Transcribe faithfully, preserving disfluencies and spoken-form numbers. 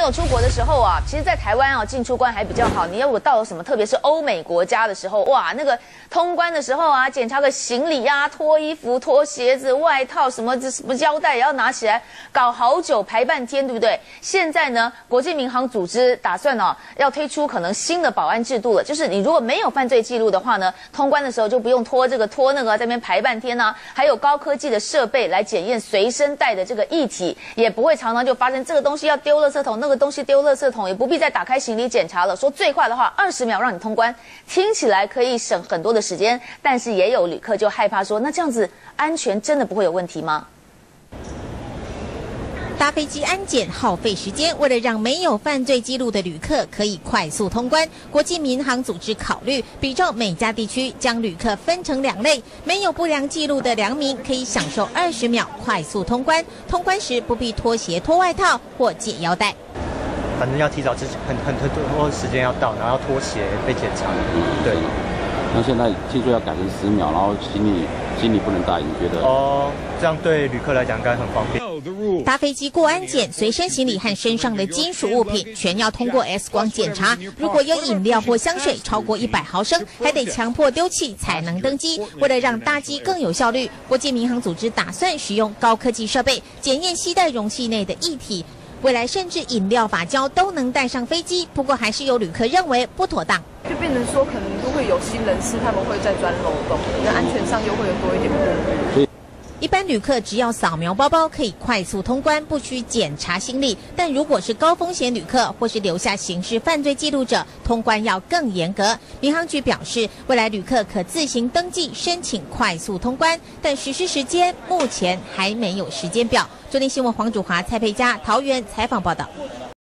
友出国的时候啊，其实，在台湾啊进出关还比较好。你要我到了什么，特别是欧美国家的时候，哇，那个通关的时候啊，检查个行李啊、脱衣服、脱鞋子、外套什么什么胶带也要拿起来，搞好久，排半天，对不对？现在呢，国际民航组织打算哦要推出可能新的保安制度了，就是你如果没有犯罪记录的话呢，通关的时候就不用拖这个拖那个，在那边排半天呢、啊，还有高科技的设备来检验随身带的这个液体，也不会常常就发生这个东西要丢垃圾桶，那个东西丢垃圾桶，也不必再打开行李检查了。说最快的话，二十秒让你通关，听起来可以省很多的时间，但是也有旅客就害怕说，那这样子安全真的不会有问题吗？ 搭飞机安检耗费时间，为了让没有犯罪记录的旅客可以快速通关，国际民航组织考虑比照美加地区，将旅客分成两类，没有不良记录的良民可以享受二十秒快速通关，通关时不必脱鞋、脱外套或解腰带。 反正要提早之前很很很多时间要到，然后要脱鞋被检查。对。 那现在听说要改成十秒，然后行李行李不能带，你觉得？ 哦，这样对旅客来讲应该很方便。 搭飞机过安检，随身行李和身上的金属物品全要通过 X 光检查。如果有饮料或香水超过一百毫升，还得强迫丢弃才能登机。为了让搭机更有效率，国际民航组织打算使用高科技设备检验携带容器内的液体。未来甚至饮料、发胶都能带上飞机，不过还是有旅客认为不妥当， 就变成说可能都会有新人士他们会再钻漏洞，那安全上又会有多一点顾虑。 一般旅客只要扫描包包可以快速通关，不需检查行李。但如果是高风险旅客或是留下刑事犯罪记录者，通关要更严格。民航局表示，未来旅客可自行登记申请快速通关，但实施时间目前还没有时间表。中天新闻黄祖华、蔡佩佳桃园采访报道。